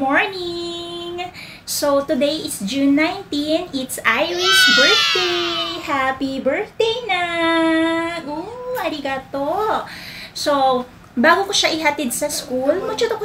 morning! So, today is June 19. It's Iris' birthday! Happy birthday na! Arigato! So, bago ko siya ihatid sa school,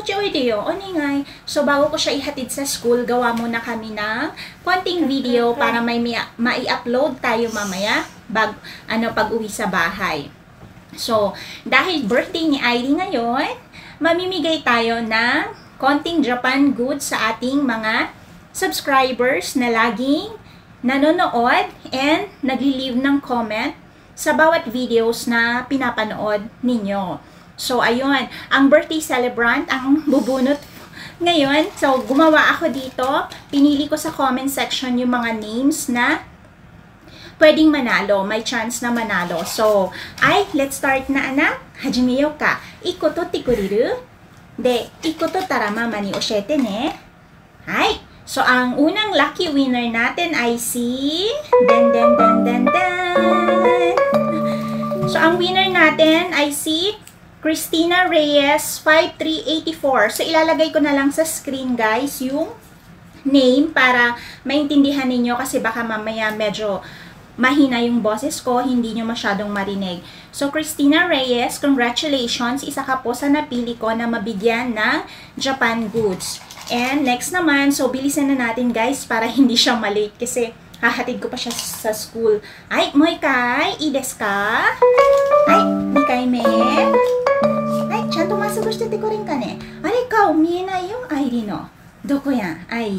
So, bago ko siya ihatid sa school, gawa muna kami ng konting video para mai-upload tayo mamaya pag uwi sa bahay. So, dahil birthday ni Irie ngayon, mamimigay tayo ng konting Japan goods sa ating mga subscribers na laging nanonood and nagli-leave ng comment sa bawat videos na pinapanood ninyo. So, ayun, ang birthday celebrant ang bubunot ngayon. So, gumawa ako dito. Pinili ko sa comment section yung mga names na pwedeng manalo. May chance na manalo. So, let's start na, anak. Hajimeyo ka. Iko totte kuriru? De, iko totara mama ni oshete ne. Hai. So, ang unang lucky winner natin ay si So, ang winner natin ay si Christina Reyes 5384. So, ilalagay ko na lang sa screen, guys, yung name para maintindihan ninyo kasi baka mamaya medyo mahina yung boses ko, hindi nyo masyadong marinig. So, Christina Reyes, congratulations. Isa ka po sa napili ko na mabigyan ng Japan goods. And next naman, so bilisan na natin, guys, para hindi siya malate kasi hahatid ko pa siya sa school. Moikai, ides ka? Mikai me? Chanto masagushite ko rin ka ne. Kao, mienai yung Irie no. Doko yan?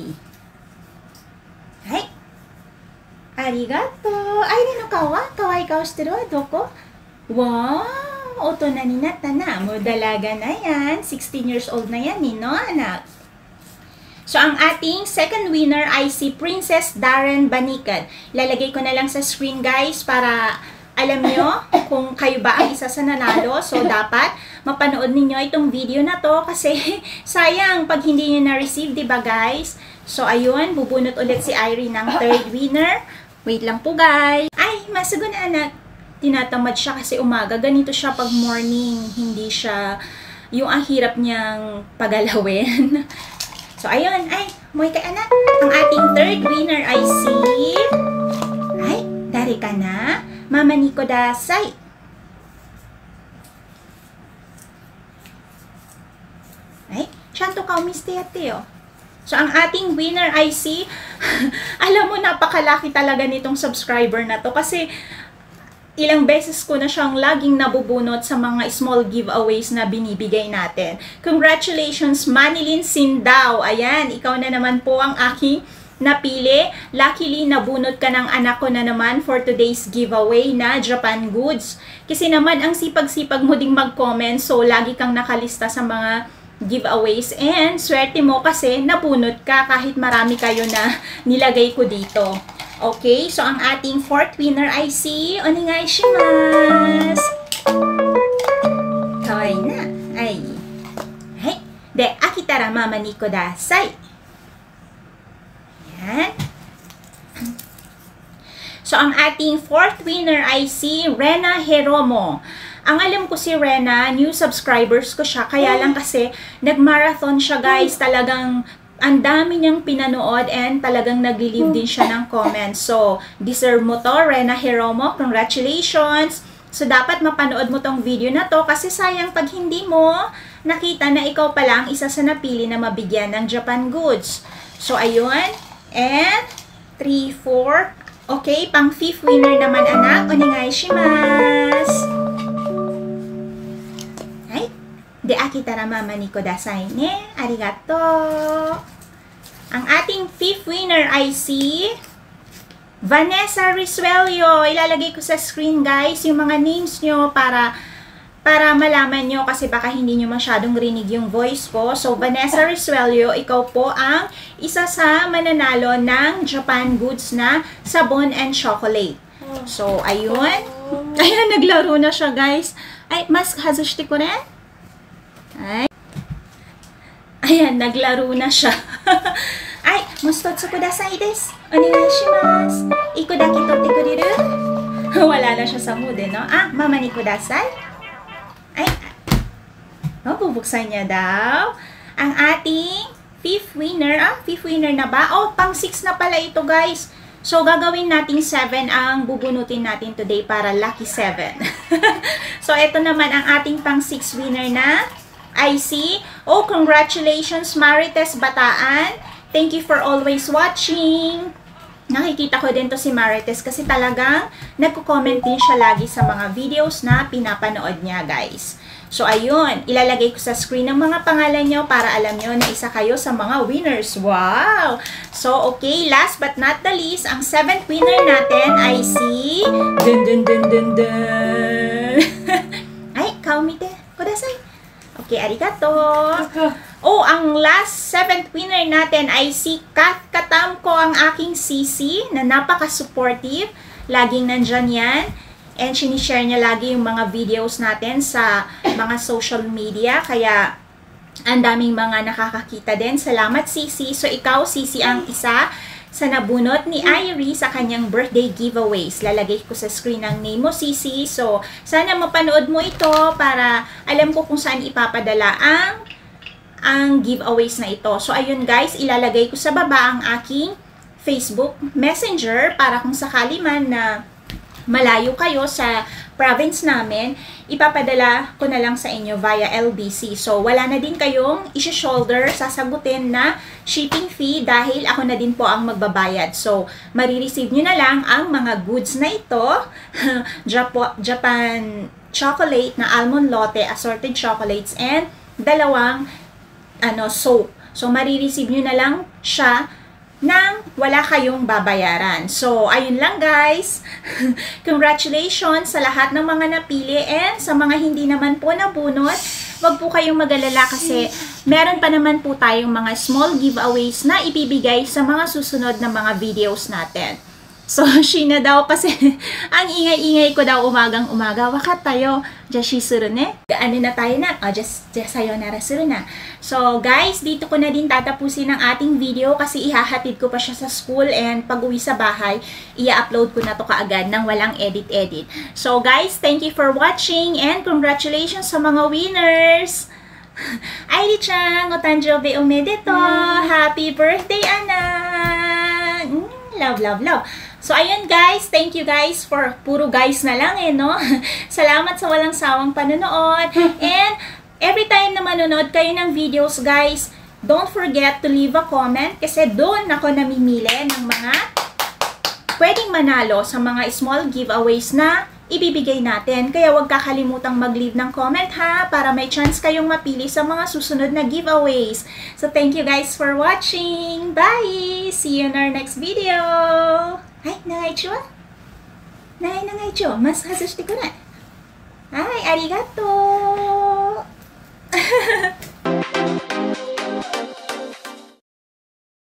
Arigato. Irie no kao wa? Kawai kao shite ru wa? Doko? Wow! Otona ni natta na. Mo dalaga na yan. 16 years old na yan, no, anak? So, ang ating second winner ay si Princess Darren Banikad. Lalagay ko na lang sa screen, guys, para alam nyo kung kayo ba ang isa sa nanalo. So, dapat mapanood ninyo itong video na to kasi sayang pag hindi nyo na-receive, diba, guys? So, ayun, bubunot ulit si Irie ng third winner. Wait lang po, guys. Masugo na, anak. Tinatamad siya kasi umaga. Ganito siya pag morning. Hindi siya yung ang hirap niyang pagalawin. So, ayun. Moy kay anak. Ang ating third winner ay si... dari ka na. Mama ni Kodasai. Chanto ka umiste yate yo. So, ang ating winner ay si... alam mo, napakalaki talaga nitong subscriber na to. Kasi, ilang beses ko na siyang laging nabubunot sa mga small giveaways na binibigay natin. Congratulations, Manilyn Sindao. Ayan, ikaw na naman po ang aking napili. Luckily, nabunot ka ng anak ko na naman for today's giveaway na Japan goods. Kasi naman, ang sipag-sipag mo ding mag-comment. So, lagi kang nakalista sa mga giveaways. And, swerte mo kasi nabunot ka kahit marami kayo na nilagay ko dito. Okay, so ang ating fourth winner ay si Onegai shimasu. Kawaii na. De, akitara mama ni kodasai. Yan. So, ang ating fourth winner ay si Rena Heromo. Ang alam ko si Rena, new subscribers ko siya. Kaya lang kasi, nag-marathon siya, guys. Talagang ang dami niyang pinanood and talagang nag-leave din siya ng comments. So, deserve mo to, Rena Heromo. Congratulations! So, dapat mapanood mo tong video na to kasi sayang pag hindi mo nakita na ikaw pala ang isa sa napili na mabigyan ng Japan goods. So, ayun. And, 3, 4. Okay, pang fifth winner naman, anak. Onegai shimasu. De akitara mama ni kodasai ne. Arigato. Ang ating fifth winner ay si Vanessa Risuelio. Ilalagay ko sa screen, guys, yung mga names nyo para malaman nyo kasi baka hindi nyo masyadong rinig yung voice ko. So, Vanessa Risuelio, ikaw po ang isa sa mananalo ng Japan goods na sabon and chocolate. So, ayun. Ayan, naglaro na siya, guys. Mas hazushite ko rin? Ayan, naglaro na siya. Mustotsu kudasai desu. Onegai shimasu. Iko dake totte kuriru? Wala na siya sa mood, no? Mama ni kudasai. Bubuksan niya daw. Ang ating 5th winner. Fifth winner na ba? Oh, pang 6 na pala ito, guys. So, gagawin nating 7 ang bubunutin natin today para lucky 7. So, ito naman ang ating pang 6 winner na IC. Oh, congratulations, Marites Bataan. Thank you for always watching. Nakikita ko din to si Marites kasi talagang nagko-comment din siya lagi sa mga videos na pinapanood niya, guys. So, ayun, ilalagay ko sa screen ang mga pangalan nyo para alam nyo na isa kayo sa mga winners. Wow! So, okay, last but not the least, ang 7th winner natin ay si... Dun dun dun dun dun! Ay, kaumite. Kudasay. Okay, arigato. Oh, ang last 7th winner natin ay si Kath Katamko, ang aking sisi na napaka-supportive. Laging nandyan yan. And sinishare niya lagi yung mga videos natin sa mga social media. Kaya, ang daming mga nakakakita din. Salamat, Sisi. So, ikaw, Sisi, ang isa sa nabunot ni Irie sa kanyang birthday giveaways. Lalagay ko sa screen ang name mo, Sisi. So, sana mapanood mo ito para alam ko kung saan ipapadala ang giveaways na ito. So, ayun guys, ilalagay ko sa baba ang aking Facebook Messenger para kung sakali man na malayo kayo sa province namin, ipapadala ko na lang sa inyo via LBC. So, wala na din kayong isi-shoulder, sasagutin na shipping fee dahil ako na din po ang magbabayad. So, marireceive nyo na lang ang mga goods na ito. Japan chocolate na almond lotte, assorted chocolates, and dalawang soap. So, marireceive nyo na lang siya nang wala kayong babayaran. So, ayun lang guys. Congratulations sa lahat ng mga napili and sa mga hindi naman po nabunot, wag po kayong mag-alala kasi meron pa naman po tayong mga small giveaways na ibibigay sa mga susunod na mga videos natin. So, Sheena daw kasi ang ingay-ingay ko daw umagang-umaga. Wakat tayo. Jashi suru ne. Ano na tayo na? Just sayonara suru na. So, guys, dito ko na din tatapusin ang ating video kasi ihahatid ko pa siya sa school and pag uwi sa bahay, i-upload ko na to kaagad nang walang edit-edit. So, guys, thank you for watching and congratulations sa mga winners! Airi-chan, otanjobi omedeto! Happy birthday, anak! Love, love, love! So, ayun guys, thank you guys for, puro guys na lang no? Salamat sa walang sawang panonood. And, every time na manonood kayo ng videos guys, don't forget to leave a comment kasi doon ako namimili ng mga pwedeng manalo sa mga small giveaways na ibibigay natin. Kaya huwag kakalimutang mag-leave ng comment ha, para may chance kayong mapili sa mga susunod na giveaways. So, thank you guys for watching. Bye! See you in our next video! Hai, nangaichu wa? Nangaichu. Mas hazushite kunai. Hai, arigato.